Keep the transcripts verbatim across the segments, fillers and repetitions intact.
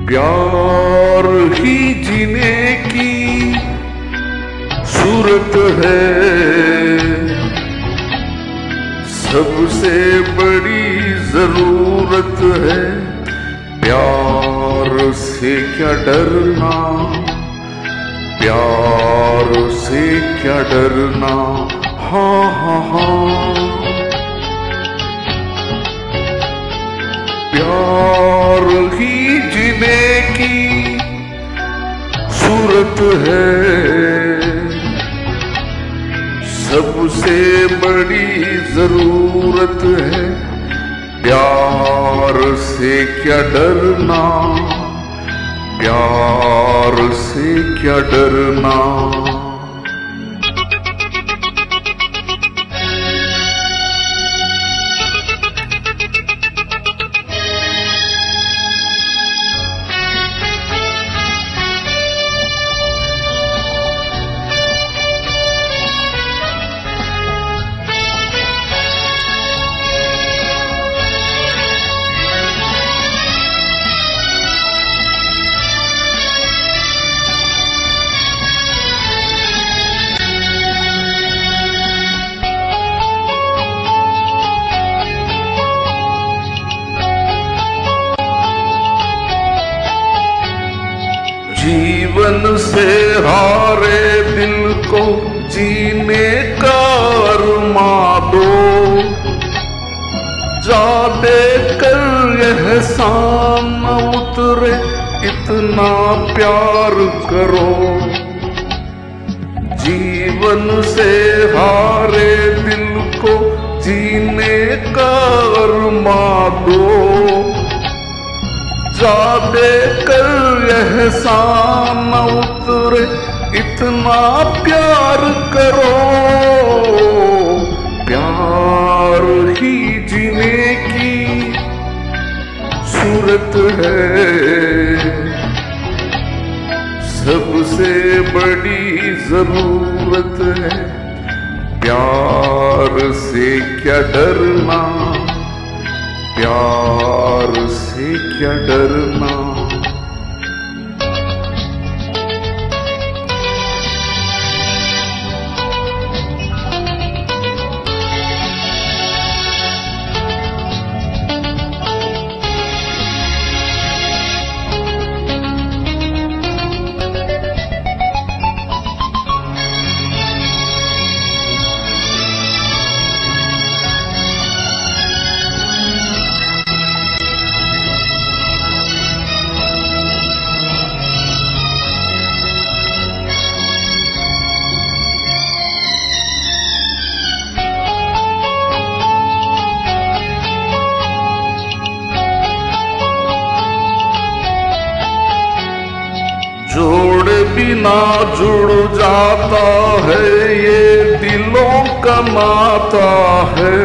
प्यार ही जीने की सूरत है, सबसे बड़ी जरूरत है। प्यार से क्या डरना, प्यार से क्या डरना, हाँ हाँ हाँ। प्यार ही जीने की सूरत है, सबसे बड़ी जरूरत है। प्यार से क्या डरना, प्यार से क्या डरना। जीवन से हारे दिल को जीने का अरमां दो, जा दे कर एहसान न उतरे इतना प्यार करो। जीवन से हारे दिल को जीने का अरमां दो, जा दे कर एहसान न उतरे इतना प्यार करो। प्यार ही जीने की सूरत है, सबसे बड़ी जरूरत है। प्यार से क्या डरना, प्यार से क्या डरना। जोड़ बिना जुड़ जाता है, ये दिलों का नाता है।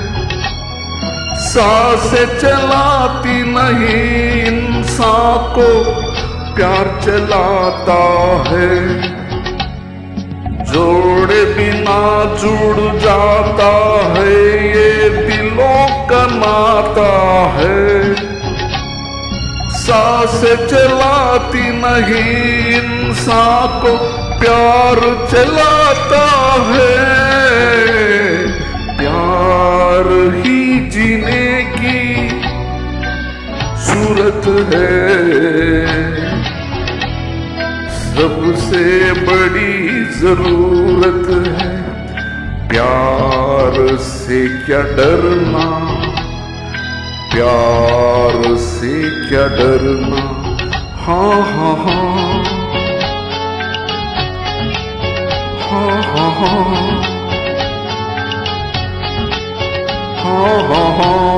सांसें चलाती नहीं इंसान को, प्यार चलाता है। जोड़ बिना जुड़ जाता है, ये दिलों का नाता है। सांसें चलाती नहीं इंसान को, प्यार चलाता है। प्यार ही जीने की सूरत है, सबसे बड़ी जरूरत है। प्यार से क्या डरना, प्यार से क्या डरना, हाँ हाँ हाँ हाँ हाँ हाँ हाँ हाँ हाँ।